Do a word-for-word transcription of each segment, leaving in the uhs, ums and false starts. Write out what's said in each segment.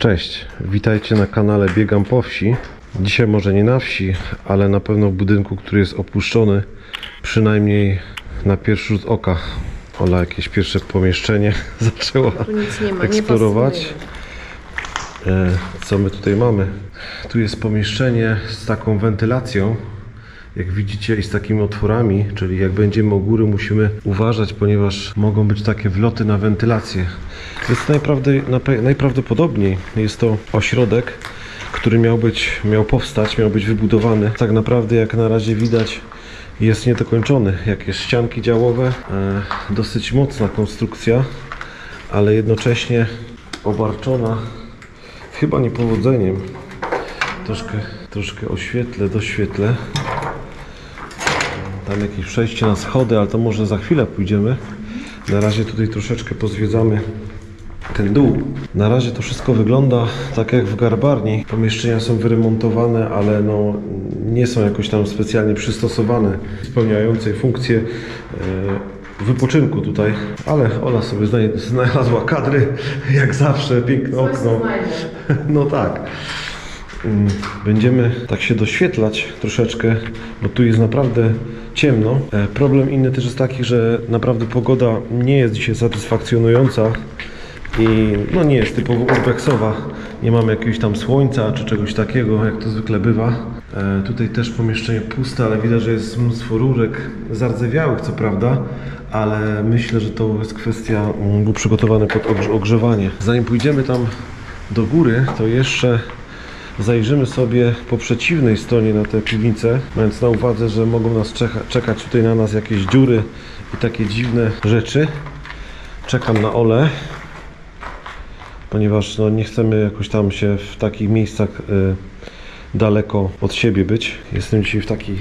Cześć, witajcie na kanale Biegam po wsi. Dzisiaj może nie na wsi, ale na pewno w budynku, który jest opuszczony, przynajmniej na pierwszy rzut oka. Ola jakieś pierwsze pomieszczenie zaczęła Tu nic nie ma, eksplorować. nie e, Co my tutaj mamy? Tu jest pomieszczenie z taką wentylacją, jak widzicie, i z takimi otworami, czyli jak będziemy u góry, musimy uważać, ponieważ mogą być takie wloty na wentylację. Jest najprawdopodobniej jest to ośrodek, który miał być, miał powstać, miał być wybudowany. Tak naprawdę, jak na razie widać, jest niedokończony. Jakieś ścianki działowe, e, dosyć mocna konstrukcja, ale jednocześnie obarczona chyba niepowodzeniem. Troszkę, troszkę oświetlę, doświetlę. Tam jakieś przejście na schody, ale to może za chwilę pójdziemy. Na razie tutaj troszeczkę pozwiedzamy ten dół. Na razie to wszystko wygląda tak jak w garbarni. Pomieszczenia są wyremontowane, ale no, nie są jakoś tam specjalnie przystosowane, spełniającej funkcję e, wypoczynku tutaj. Ale Ola sobie znalazła kadry, jak zawsze, piękne okno. No tak. Będziemy tak się doświetlać troszeczkę, bo tu jest naprawdę ciemno. Problem inny też jest taki, że naprawdę pogoda nie jest dzisiaj satysfakcjonująca i no nie jest typowo urbexowa. Nie mamy jakiegoś tam słońca czy czegoś takiego, jak to zwykle bywa. E, tutaj też pomieszczenie puste, ale widać, że jest mnóstwo rurek zardzewiałych, co prawda, ale myślę, że to jest kwestia um, przygotowane pod ogrzewanie. Zanim pójdziemy tam do góry, to jeszcze zajrzymy sobie po przeciwnej stronie na tę piwnicę, mając na uwadze, że mogą nas czekać tutaj na nas jakieś dziury i takie dziwne rzeczy. Czekam na Olę, ponieważ no, nie chcemy jakoś tam się w takich miejscach y, daleko od siebie być. Jestem dzisiaj w, taki,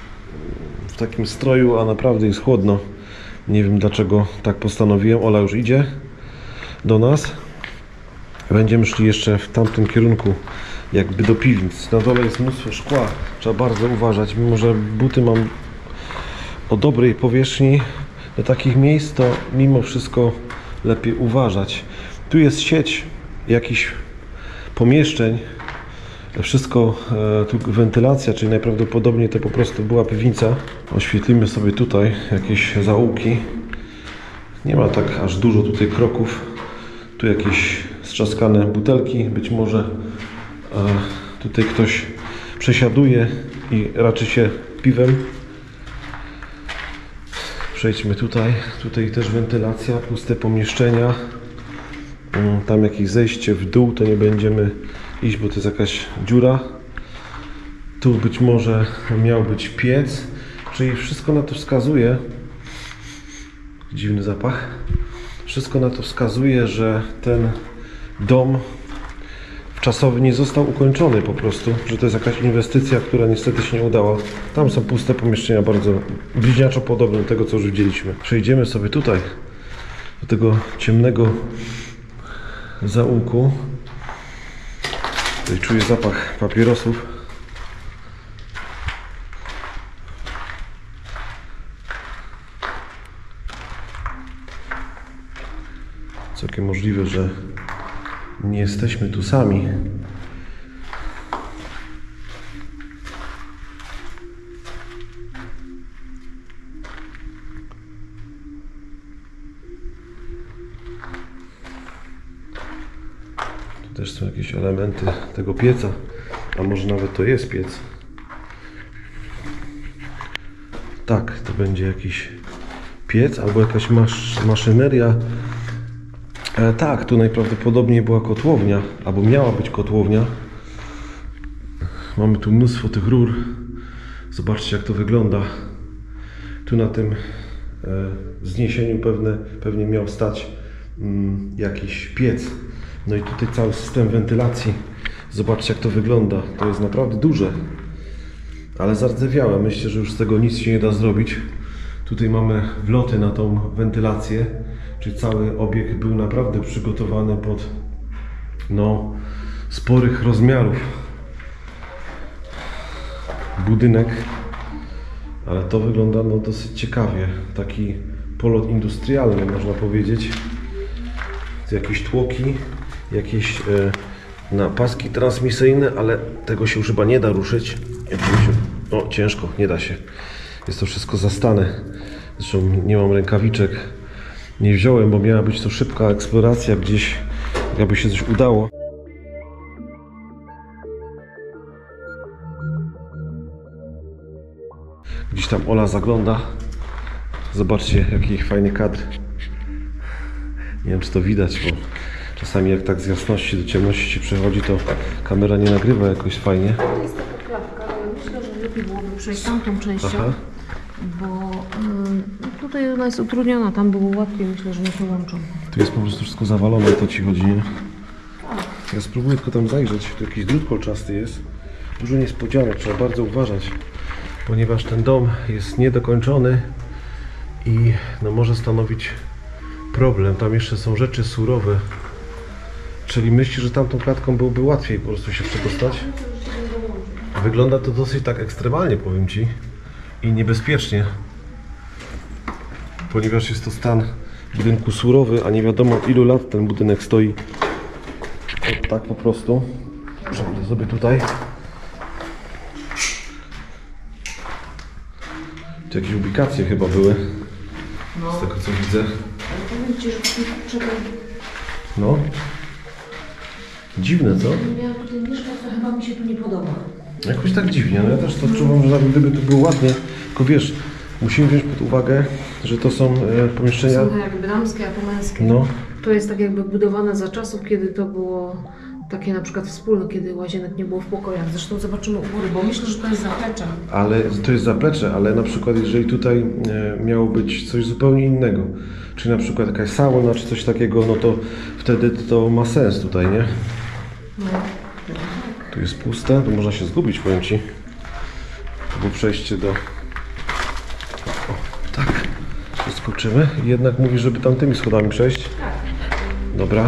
w takim stroju, a naprawdę jest chłodno. Nie wiem, dlaczego tak postanowiłem. Ola już idzie do nas. Będziemy szli jeszcze w tamtym kierunku, jakby do piwnic. Na dole jest mnóstwo szkła, trzeba bardzo uważać. Mimo że buty mam o dobrej powierzchni, do takich miejsc to mimo wszystko lepiej uważać. Tu jest sieć jakichś pomieszczeń, wszystko, e, tu wentylacja, czyli najprawdopodobniej to po prostu była piwnica. Oświetlimy sobie tutaj jakieś zaułki. Nie ma tak aż dużo tutaj kroków. Tu jakieś strzaskane butelki, być może e, tutaj ktoś przesiaduje i raczy się piwem. Przejdźmy tutaj, tutaj też wentylacja, puste pomieszczenia. Tam jakieś zejście w dół, to nie będziemy iść, bo to jest jakaś dziura. Tu być może miał być piec, czyli wszystko na to wskazuje. Dziwny zapach. Wszystko na to wskazuje, że ten dom czasowy nie został ukończony po prostu, że to jest jakaś inwestycja, która niestety się nie udała. Tam są puste pomieszczenia, bardzo bliźniaczo podobne do tego, co już widzieliśmy. Przejdziemy sobie tutaj, do tego ciemnego zaułku. Tutaj czuję zapach papierosów. Całkiem możliwe, że nie jesteśmy tu sami. Tu też są jakieś elementy tego pieca, a może nawet to jest piec. Tak, to będzie jakiś piec albo jakaś masz, maszyneria. E, tak, tu najprawdopodobniej była kotłownia, albo miała być kotłownia. Mamy tu mnóstwo tych rur. Zobaczcie, jak to wygląda. Tu na tym e, wzniesieniu pewne, pewnie miał stać mm, jakiś piec. No i tutaj cały system wentylacji. Zobaczcie, jak to wygląda. To jest naprawdę duże, ale zardzewiałe. Myślę, że już z tego nic się nie da zrobić. Tutaj mamy wloty na tą wentylację. Czyli cały obiekt był naprawdę przygotowany pod no, sporych rozmiarów budynek, ale to wygląda no, dosyć ciekawie. Taki polot industrialny, można powiedzieć. Jakieś tłoki, jakieś e, na paski transmisyjne, ale tego się już chyba nie da ruszyć. O, ciężko, nie da się. Jest to wszystko zastane. Zresztą nie mam rękawiczek. Nie wziąłem, bo miała być to szybka eksploracja gdzieś, jakby się coś udało. Gdzieś tam Ola zagląda. Zobaczcie, jaki fajny kadr. Nie wiem, czy to widać, bo czasami jak tak z jasności do ciemności się przechodzi, to kamera nie nagrywa jakoś fajnie. To jest taka klapka, ale myślę, że lepiej byłoby przejść tamtą częścią, Aha. bo y, tutaj ona jest utrudniona, tam było łatwiej, myślę, że nie się łączą. Tu jest po prostu wszystko zawalone, to ci chodzi, nie? Ja spróbuję tylko tam zajrzeć. Tu jakiś drut kolczasty jest. Dużo niespodzianek, trzeba bardzo uważać, ponieważ ten dom jest niedokończony i no, może stanowić problem. Tam jeszcze są rzeczy surowe. Czyli myślisz, że tamtą klatką byłoby łatwiej po prostu się przedostać? Wygląda to dosyć tak ekstremalnie, powiem Ci, i niebezpiecznie, ponieważ jest to stan budynku surowy, a nie wiadomo ilu lat ten budynek stoi. O, tak po prostu. Przejdę sobie tutaj. Tu jakieś ubikacje chyba były, No, z tego co widzę. ale powiem Ci, że tutaj czekaj, No. Dziwne, co? miałam tutaj mieszkać, to chyba mi się tu nie podoba. Jakoś tak dziwnie, no ja też to odczuwam, że nawet gdyby tu było ładnie, tylko wiesz, musimy wziąć pod uwagę, że to są e, pomieszczenia, Są jakby damskie, a to męskie. no, To jest tak jakby budowane za czasów, kiedy to było takie na przykład wspólne, kiedy łazienek nie było w pokojach. Zresztą zobaczymy u góry, bo myślę, że to jest zaplecze. ale to jest zaplecze, ale na przykład jeżeli tutaj e, miało być coś zupełnie innego, czyli na przykład jakaś sauna czy coś takiego, no to wtedy to ma sens tutaj, nie? No. Tu jest puste, tu można się zgubić, powiem Ci. To było przejście do... O, tak, skoczymy. Jednak mówi, żeby tamtymi schodami przejść. Dobra.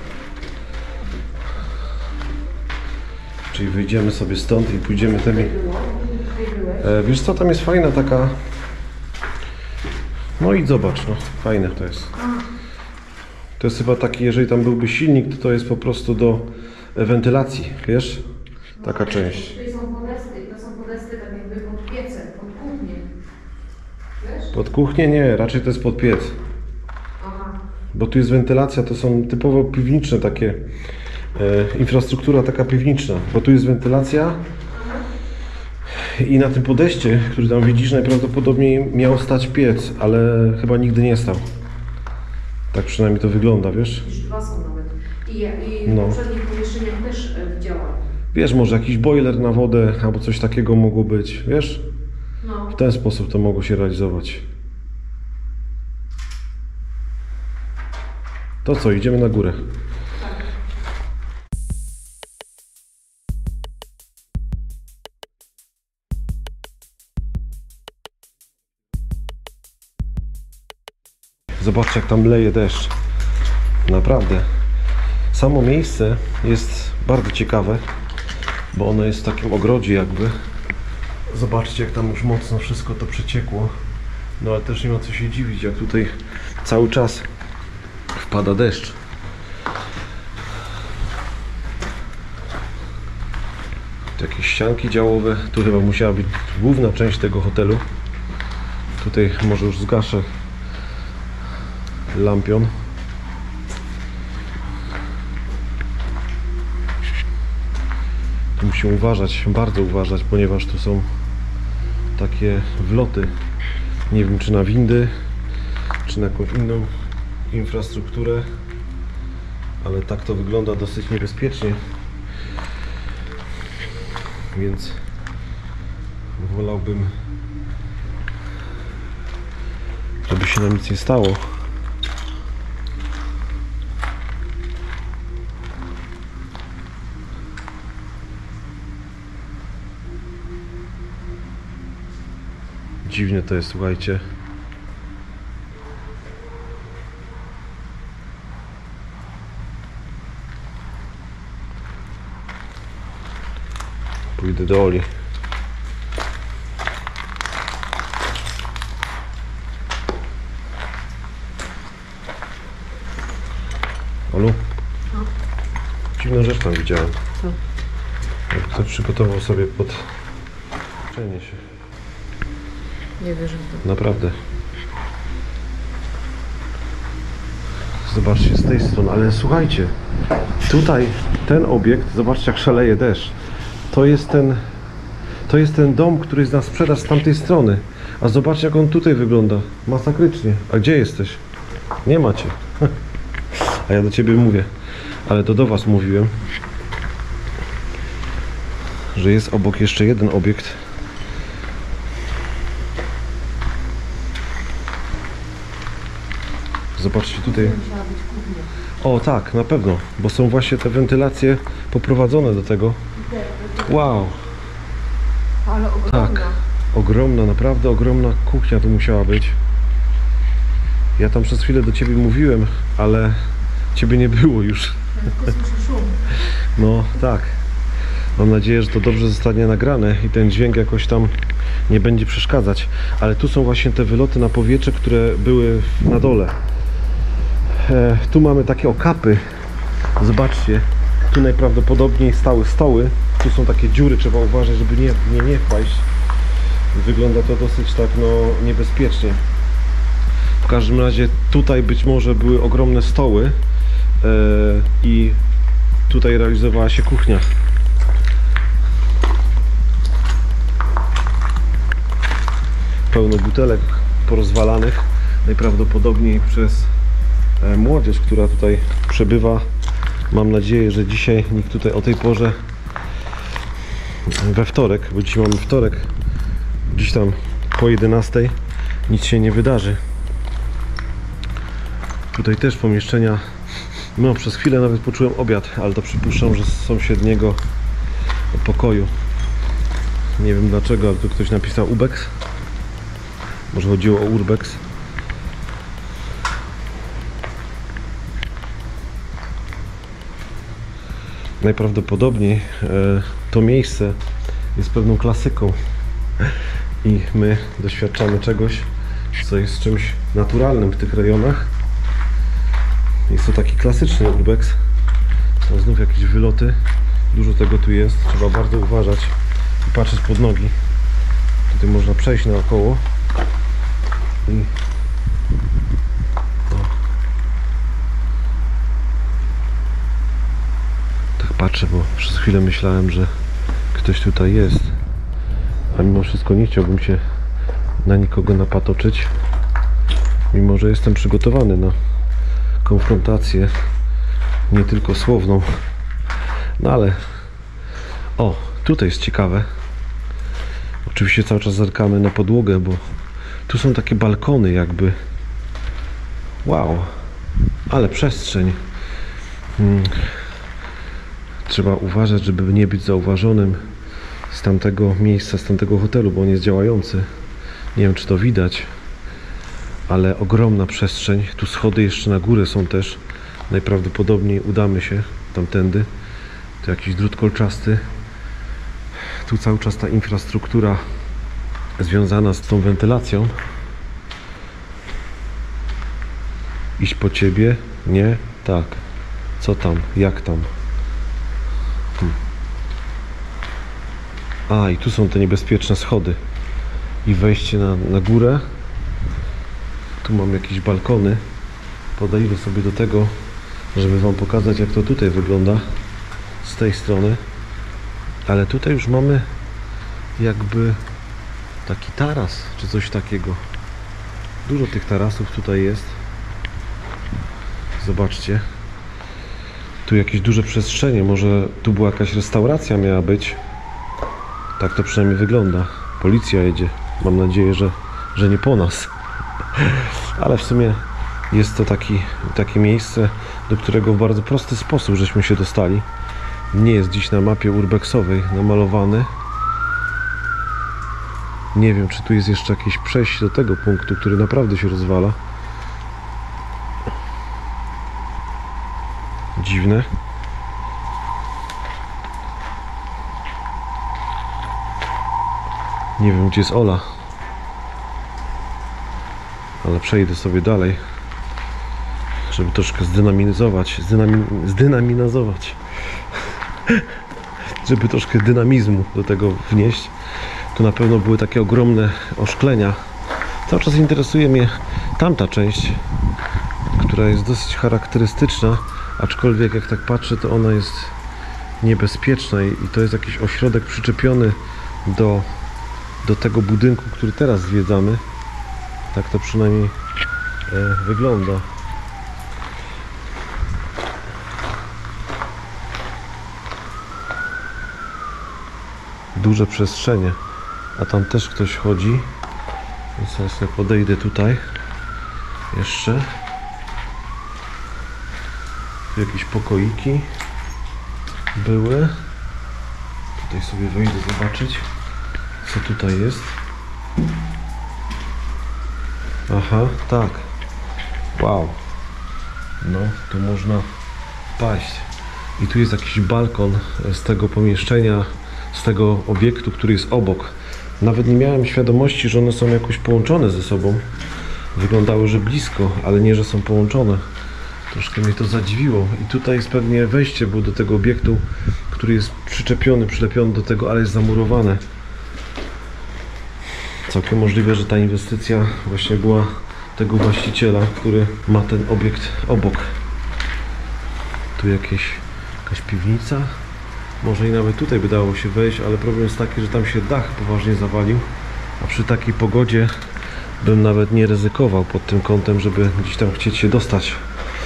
Czyli wyjdziemy sobie stąd i pójdziemy tymi... E, wiesz co, tam jest fajna taka... No i zobacz, no, fajne to jest. To jest chyba taki, jeżeli tam byłby silnik, to to jest po prostu do wentylacji, wiesz? Taka część. Tutaj są podesty i to są podesty tak jakby pod piecem, pod kuchnię. Wiesz? Pod kuchnię nie, raczej to jest pod piec. Aha. Bo tu jest wentylacja, to są typowo piwniczne takie, e, infrastruktura taka piwniczna, bo tu jest wentylacja i na tym podejście, który tam widzisz, najprawdopodobniej miał stać piec, ale chyba nigdy nie stał. Tak przynajmniej to wygląda, wiesz? Już dwa są nawet. I, ja- i w No. poprzednich pomieszczeniach też e, widziałam. Wiesz, może jakiś boiler na wodę albo coś takiego mogło być, wiesz? No. W ten sposób to mogło się realizować. To co, idziemy na górę. Zobaczcie, jak tam leje deszcz. Naprawdę. Samo miejsce jest bardzo ciekawe, bo ono jest w takim ogrodzie jakby. Zobaczcie, jak tam już mocno wszystko to przeciekło. No ale też nie ma co się dziwić, jak tutaj cały czas wpada deszcz. Tu jakieś ścianki działowe. Tu chyba musiała być główna część tego hotelu. Tutaj może już zgaszę lampion. Tu musimy uważać, bardzo uważać, ponieważ tu są takie wloty. Nie wiem, czy na windy, czy na jakąś inną infrastrukturę, ale tak to wygląda dosyć niebezpiecznie. Więc wolałbym, żeby się nam nic nie stało. Dziwnie to jest, słuchajcie. Pójdę do Oli. Olu? No. Dziwne dziwną rzecz tam widziałem. Co? Jak ktoś przygotował sobie pod leczenie się. Nie wierzę w to. Naprawdę. Zobaczcie z tej strony, ale słuchajcie, tutaj ten obiekt, zobaczcie jak szaleje deszcz. To jest ten, to jest ten dom, który jest na sprzedaż z tamtej strony. A zobaczcie jak on tutaj wygląda. Masakrycznie. A gdzie jesteś? Nie macie. A ja do ciebie mówię. Ale to do was mówiłem, że jest obok jeszcze jeden obiekt. Zobaczcie tutaj. O tak, na pewno, bo są właśnie te wentylacje poprowadzone do tego. Wow, Ale ogromna. tak, ogromna, naprawdę ogromna kuchnia tu musiała być. Ja tam przez chwilę do ciebie mówiłem, ale ciebie nie było już. Tylko słyszę szum. No tak. Mam nadzieję, że to dobrze zostanie nagrane i ten dźwięk jakoś tam nie będzie przeszkadzać. Ale tu są właśnie te wyloty na powietrze, które były na dole. E, tu mamy takie okapy. Zobaczcie. Tu najprawdopodobniej stały stoły. Tu są takie dziury, trzeba uważać, żeby nie, nie, nie wpaść. Wygląda to dosyć tak no niebezpiecznie. W każdym razie tutaj być może były ogromne stoły e, i tutaj realizowała się kuchnia. Pełno butelek porozwalanych, najprawdopodobniej przez e, młodzież, która tutaj przebywa. Mam nadzieję, że dzisiaj nikt tutaj o tej porze we wtorek, bo dzisiaj mamy wtorek, gdzieś tam po jedenastej nic się nie wydarzy. Tutaj też pomieszczenia, no przez chwilę nawet poczułem obiad, ale to przypuszczam, że z sąsiedniego pokoju. Nie wiem dlaczego, ale tu ktoś napisał Ubex. Może chodziło o Urbex. Najprawdopodobniej e, to miejsce jest pewną klasyką i my doświadczamy czegoś, co jest czymś naturalnym w tych rejonach. Jest to taki klasyczny urbex. Są znów jakieś wyloty. Dużo tego tu jest. Trzeba bardzo uważać i patrzeć pod nogi. Tutaj można przejść naokoło. I... O. Tak patrzę, bo przez chwilę myślałem, że ktoś tutaj jest. A mimo wszystko nie chciałbym się na nikogo napatoczyć. Mimo że jestem przygotowany na konfrontację, nie tylko słowną. No ale o, tutaj jest ciekawe. Oczywiście cały czas zerkamy na podłogę, bo tu są takie balkony jakby. Wow, ale przestrzeń. Hmm. Trzeba uważać, żeby nie być zauważonym z tamtego miejsca, z tamtego hotelu, bo on jest działający. Nie wiem, czy to widać, ale ogromna przestrzeń. Tu schody jeszcze na górę są też. Najprawdopodobniej udamy się tamtędy. Tu jakiś drut kolczasty. Tu cały czas ta infrastruktura związana z tą wentylacją. Iść po ciebie? Nie? Tak. Co tam? Jak tam? Hmm. A, i tu są te niebezpieczne schody. I wejście na, na górę. Tu mam jakieś balkony. Podejdę sobie do tego, żeby wam pokazać, jak to tutaj wygląda z tej strony. Ale tutaj już mamy jakby taki taras, czy coś takiego. Dużo tych tarasów tutaj jest. Zobaczcie. Tu jakieś duże przestrzenie. Może tu była jakaś restauracja, miała być. Tak to przynajmniej wygląda. Policja jedzie. Mam nadzieję, że, że nie po nas. Ale w sumie jest to taki, takie miejsce, do którego w bardzo prosty sposób żeśmy się dostali. Nie jest dziś na mapie urbexowej namalowany. Nie wiem, czy tu jest jeszcze jakieś przejście do tego punktu, który naprawdę się rozwala. Dziwne. Nie wiem, gdzie jest Ola. Ale przejdę sobie dalej, żeby troszkę zdynamizować, zdynami, zdynamizować, żeby troszkę dynamizmu do tego wnieść. Tu na pewno były takie ogromne oszklenia. Cały czas interesuje mnie tamta część, która jest dosyć charakterystyczna, aczkolwiek jak tak patrzę, to ona jest niebezpieczna i, i to jest jakiś ośrodek przyczepiony do, do tego budynku, który teraz zwiedzamy. Tak to przynajmniej e, wygląda. Duże przestrzenie, a tam też ktoś chodzi, więc ja sobie podejdę tutaj jeszcze. Tu jakieś pokoiki były. Tutaj sobie wejdę zobaczyć, co tutaj jest. Aha, tak. Wow. No, tu można paść. I tu jest jakiś balkon z tego pomieszczenia, z tego obiektu, który jest obok. Nawet nie miałem świadomości, że one są jakoś połączone ze sobą. Wyglądały, że blisko, ale nie, że są połączone. Troszkę mnie to zadziwiło. I tutaj jest pewnie wejście było do tego obiektu, który jest przyczepiony, przylepiony do tego, ale jest zamurowane. Całkiem możliwe, że ta inwestycja właśnie była tego właściciela, który ma ten obiekt obok. Tu jakieś, jakaś piwnica. Może i nawet tutaj by dało się wejść, ale problem jest taki, że tam się dach poważnie zawalił, a przy takiej pogodzie bym nawet nie ryzykował pod tym kątem, żeby gdzieś tam chcieć się dostać.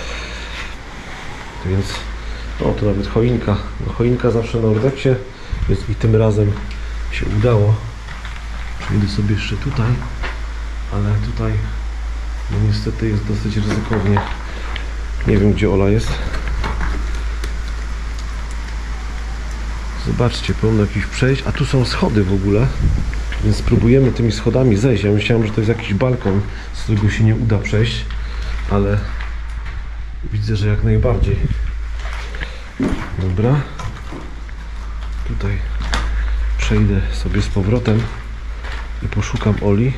Więc o, to nawet choinka. No, choinka zawsze na Urbexie jest i tym razem się udało. Przejdę sobie jeszcze tutaj, ale tutaj no niestety jest dosyć ryzykownie. Nie wiem, gdzie Ola jest. Zobaczcie, pełno jakichś przejść, a tu są schody w ogóle, więc spróbujemy tymi schodami zejść. Ja myślałem, że to jest jakiś balkon, z którego się nie uda przejść, ale widzę, że jak najbardziej. Dobra, tutaj przejdę sobie z powrotem i poszukam Oli.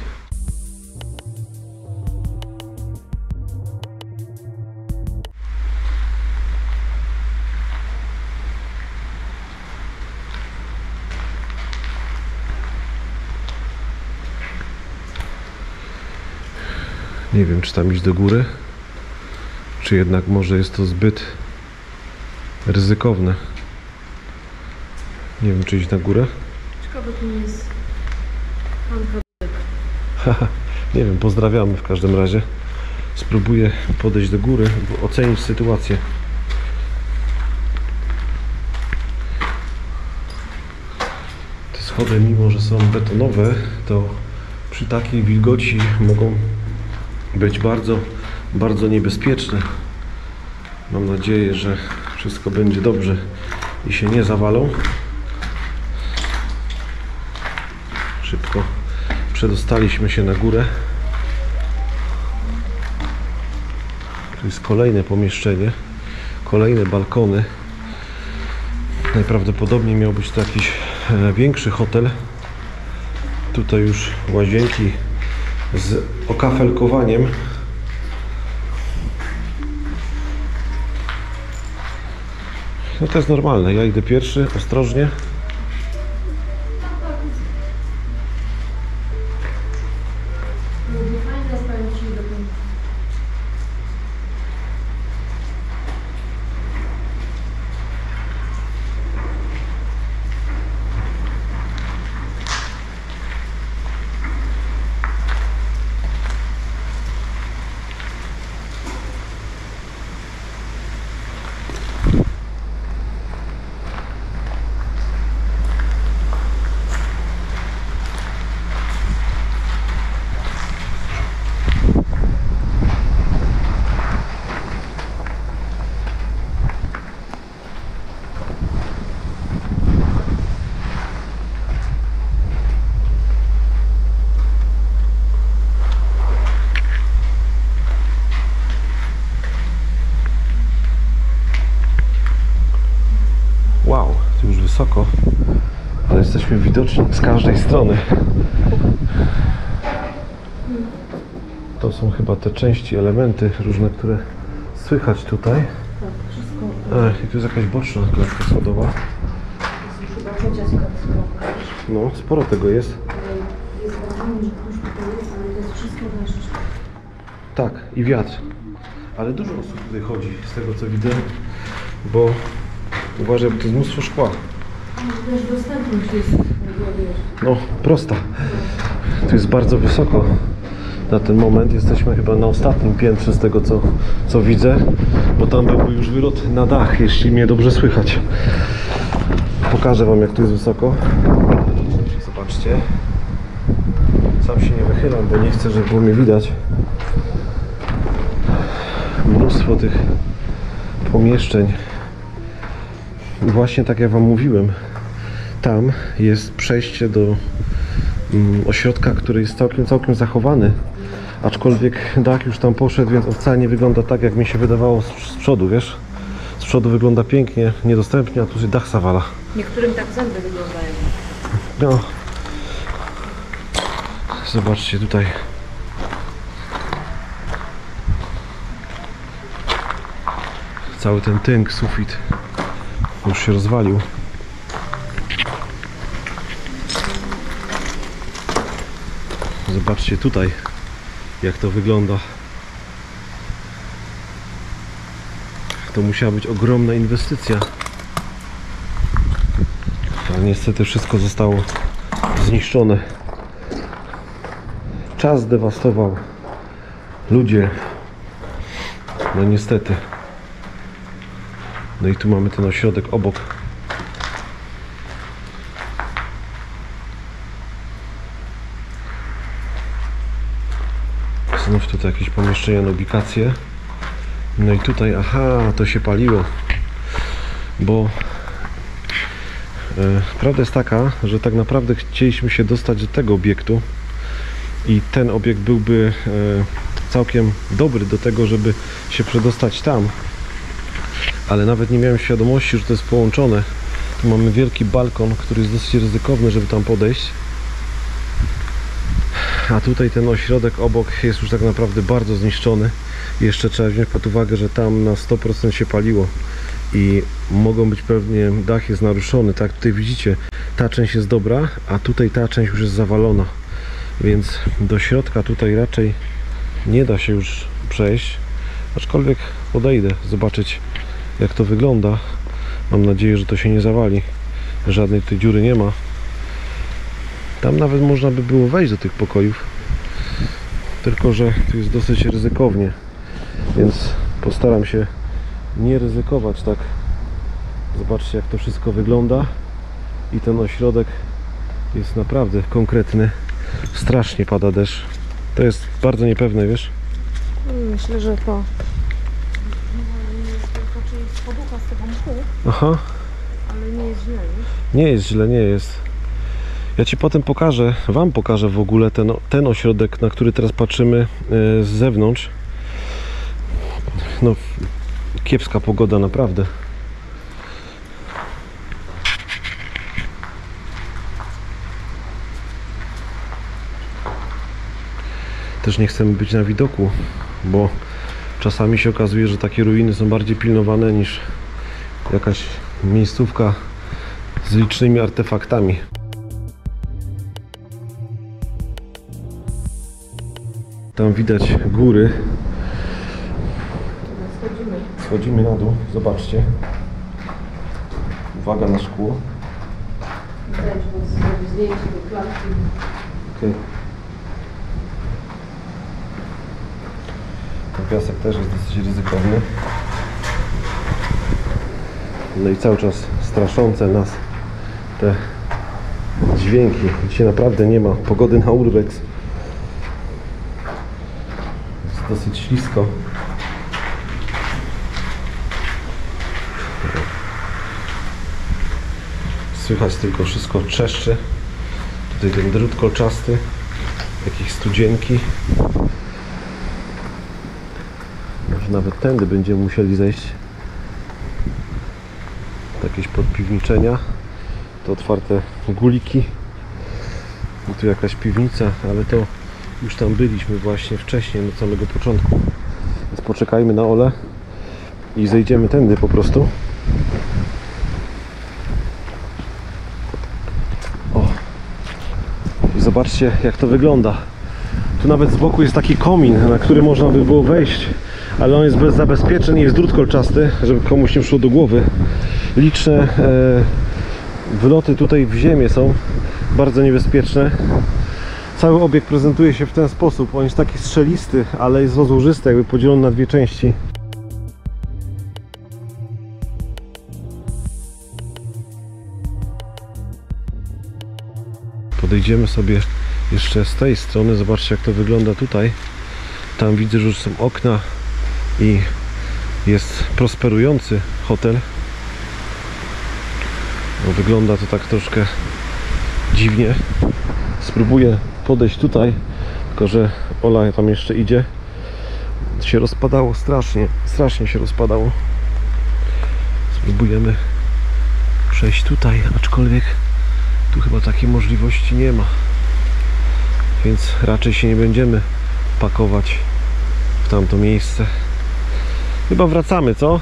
Nie wiem, czy tam iść do góry, czy jednak może jest to zbyt ryzykowne. Nie wiem, czy iść na górę. Ciekawe, to nie jest Hanka. Haha, nie wiem, pozdrawiamy w każdym razie. Spróbuję podejść do góry, by ocenić sytuację. Te schody, mimo że są betonowe, to przy takiej wilgoci mogą być bardzo, bardzo niebezpieczne. Mam nadzieję, że wszystko będzie dobrze i się nie zawalą. Szybko przedostaliśmy się na górę. Tu jest kolejne pomieszczenie, kolejne balkony. Najprawdopodobniej miał być to jakiś e, większy hotel. Tutaj już łazienki z okafelkowaniem. No to jest normalne. Ja idę pierwszy, ostrożnie. Wow, tu już wysoko, ale jesteśmy widoczni z każdej strony. To są chyba te części, elementy różne, które słychać tutaj. Tak, wszystko. Ech, i tu jest jakaś boczna klatka schodowa. To jest już chyba trzecia składka. No, sporo tego jest. Jest wrażenie, że ktoś tutaj jest, ale to jest wszystko deszcz. Tak, i wiatr. Ale dużo osób tutaj chodzi, z tego co widzę, bo uważaj, bo to jest mnóstwo szkła. Ale też dostępność jest, wiesz. No, prosta. Tu jest bardzo wysoko. Na ten moment jesteśmy chyba na ostatnim piętrze z tego co, co widzę, bo tam był już wylot na dach, jeśli mnie dobrze słychać. Pokażę wam, jak tu jest wysoko. Zobaczcie. Sam się nie wychylam, bo nie chcę, żeby było mnie widać. Mnóstwo tych pomieszczeń. I właśnie tak jak wam mówiłem, tam jest przejście do mm, ośrodka, który jest całkiem, całkiem zachowany. Aczkolwiek dach już tam poszedł, więc on wcale nie wygląda tak, jak mi się wydawało z, z przodu, wiesz? Z przodu wygląda pięknie, niedostępnie, a tu się dach zawala. Niektórym tak zęby wyglądają. No. Zobaczcie tutaj. Cały ten tynk, sufit już się rozwalił. Zobaczcie tutaj, jak to wygląda. To musiała być ogromna inwestycja. Ale niestety wszystko zostało zniszczone. Czas zdewastował. Ludzie. No niestety. No i tu mamy ten ośrodek obok. Znów tutaj jakieś pomieszczenia na ubikację. No i tutaj, aha, to się paliło. Bo e, prawda jest taka, że tak naprawdę chcieliśmy się dostać do tego obiektu i ten obiekt byłby e, całkiem dobry do tego, żeby się przedostać tam. Ale nawet nie miałem świadomości, że to jest połączone. Tu mamy wielki balkon, który jest dosyć ryzykowny, żeby tam podejść. A tutaj ten ośrodek obok jest już tak naprawdę bardzo zniszczony. Jeszcze trzeba wziąć pod uwagę, że tam na sto procent się paliło i mogą być pewnie, dach jest naruszony, tak? Tutaj widzicie, ta część jest dobra, a tutaj ta część już jest zawalona, więc do środka tutaj raczej nie da się już przejść, aczkolwiek podejdę zobaczyć, jak to wygląda. Mam nadzieję, że to się nie zawali, żadnej tej dziury nie ma. Tam nawet można by było wejść do tych pokojów, tylko że tu jest dosyć ryzykownie, więc postaram się nie ryzykować tak. Zobaczcie, jak to wszystko wygląda i ten ośrodek jest naprawdę konkretny. Strasznie pada deszcz. To jest bardzo niepewne, wiesz? Myślę, że to raczej jest poducha z tego mchu, Aha, ale nie jest źle, nie? nie jest źle, nie jest. Ja Ci potem pokażę, Wam pokażę w ogóle ten, ten ośrodek, na który teraz patrzymy yy, z zewnątrz. No, kiepska pogoda, naprawdę. Też nie chcemy być na widoku, bo czasami się okazuje, że takie ruiny są bardziej pilnowane niż jakaś miejscówka z licznymi artefaktami. Tam widać góry. Schodzimy. Schodzimy na dół, zobaczcie. Uwaga na szkło. Zdjęcie, zdjęcie do klatki. Okay. Ten piasek też jest dosyć ryzykowny. No i cały czas straszące nas te dźwięki. Dzisiaj naprawdę nie ma pogody na urbex. Jest dosyć ślisko. Słychać tylko wszystko trzeszczy. Tutaj ten drut kolczasty, jakieś studzienki. Może nawet tędy będziemy musieli zejść. Jakieś podpiwniczenia. To otwarte guliki. I tu jakaś piwnica, ale to już tam byliśmy właśnie wcześniej, od samego początku. Więc poczekajmy na Olę i zejdziemy tędy po prostu. O. I zobaczcie, jak to wygląda. Tu nawet z boku jest taki komin, na który można by było wejść, ale on jest bez zabezpieczeń i jest drut kolczasty, żeby komuś nie szło do głowy. Liczne e, wyloty tutaj w ziemię są bardzo niebezpieczne. Cały obiekt prezentuje się w ten sposób. On jest taki strzelisty, ale jest rozłożysty, jakby podzielony na dwie części. Podejdziemy sobie jeszcze z tej strony. Zobaczcie, jak to wygląda tutaj. Tam widzę, że już są okna i jest prosperujący hotel. No, wygląda to tak troszkę dziwnie. Spróbuję podejść tutaj, tylko że Ola tam jeszcze idzie. Się rozpadało strasznie, strasznie się rozpadało. Spróbujemy przejść tutaj, aczkolwiek tu chyba takiej możliwości nie ma. Więc raczej się nie będziemy pakować w tamto miejsce. Chyba wracamy, co?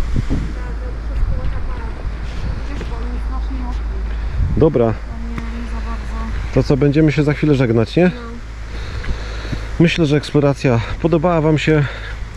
Dobra. To co, będziemy się za chwilę żegnać, nie? Myślę, że eksploracja podobała Wam się.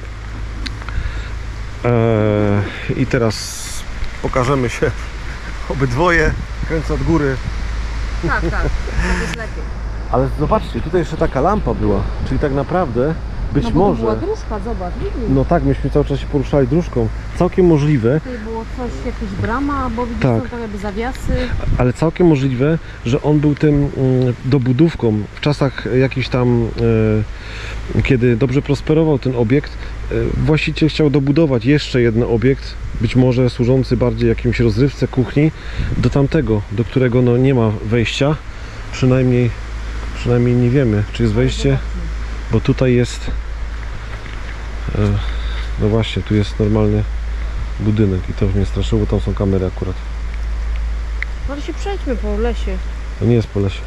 Eee, I teraz pokażemy się obydwoje. Kręcę od góry. Tak, tak, tak jest lepiej. Ale zobaczcie, tutaj jeszcze taka lampa była. Czyli tak naprawdę być no bo może... to była dróżka, zobacz, widzisz? No tak, myśmy cały czas się poruszali dróżką. Całkiem możliwe. Tutaj było coś, jakaś brama, bo widzisz, Tak. są tak jakby zawiasy. Ale całkiem możliwe, że on był tym mm, dobudówką w czasach jakichś tam, e, kiedy dobrze prosperował ten obiekt. E, właściciel chciał dobudować jeszcze jeden obiekt, być może służący bardziej jakimś rozrywce kuchni, do tamtego, do którego no, nie ma wejścia. Przynajmniej, przynajmniej nie wiemy, czy jest wejście, bo tutaj jest, e, no właśnie, tu jest normalny budynek i to mnie straszyło, bo tam są kamery akurat. Ale się przejdźmy po lesie. To nie jest po lesie.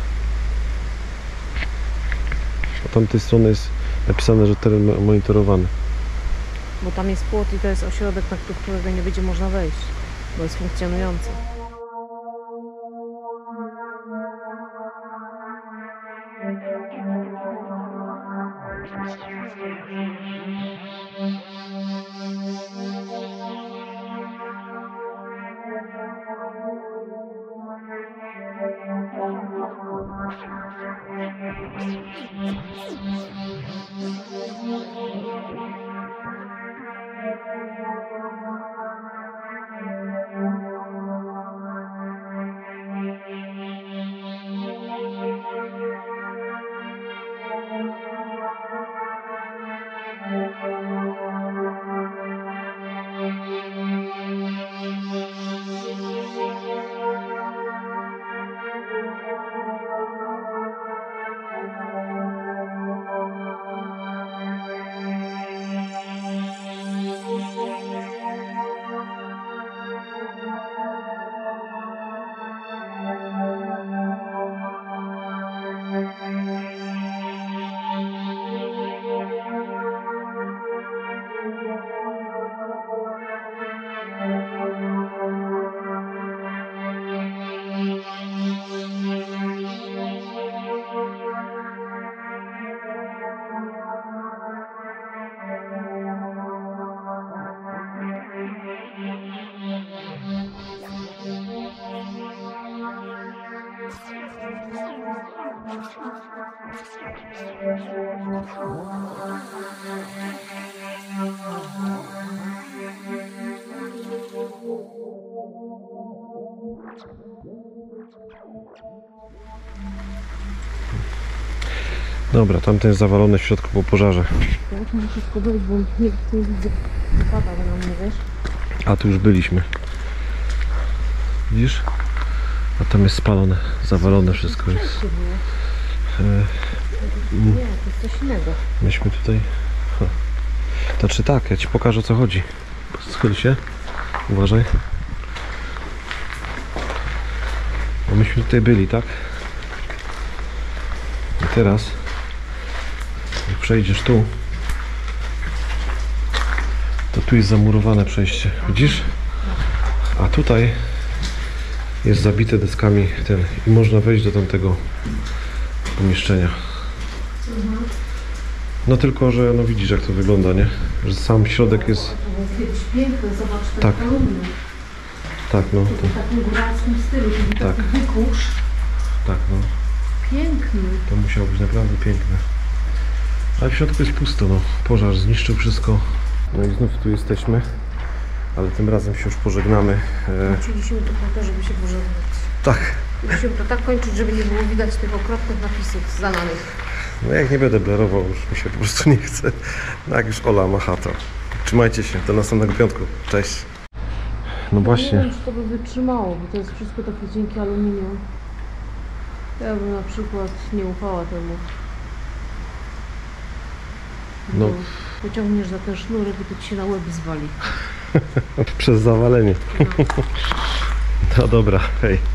A tamtej strony jest napisane, że teren monitorowany. Bo tam jest płot i to jest ośrodek, na którego nie będzie można wejść, bo jest funkcjonujący. Dobra, tamten jest zawalony w środku po pożarze. Ja muszę wszystko wejść, bo nie, nie widzę. Wypada na mnie, wiesz? A tu już byliśmy. Widzisz? A tam jest spalone, zawalone wszystko jest. E, Nie, to jest coś innego. myśmy tutaj... Ha. Znaczy tak, ja Ci pokażę, o co chodzi. Schyl się. Uważaj. Bo myśmy tutaj byli, tak? I teraz jak przejdziesz tu, to Tu jest zamurowane przejście, widzisz? A tutaj jest zabite deskami ten i można wejść do tamtego pomieszczenia. No tylko, że no widzisz jak to wygląda, nie? Że sam środek jest... To było kiedyś piękne, zobacz te Tak. kolumny. Tak, no. To To, w takim góralskim stylu, to był Tak. taki wykurz. tak, no. Piękny. To musiało być naprawdę piękne. Ale w środku jest pusto, no. Pożar zniszczył wszystko. No i znów tu jesteśmy. Ale tym razem się już pożegnamy. E, Wróciliśmy tu po to, żeby się pożegnać. tak. Musimy to tak kończyć, żeby nie było widać tych okropnych napisów zalanych. No jak nie będę blerował, już mi się po prostu nie chce. No jak już Ola macha to. Trzymajcie się, do następnego piątku. Cześć. No Nie właśnie. wiem, czy to by wytrzymało, bo to jest wszystko takie cienkie aluminium. Ja bym na przykład nie ufała temu. No. Bo pociągniesz za ten sznurek i to ci się na łeb zwali. Przez zawalenie. No. No dobra, hej.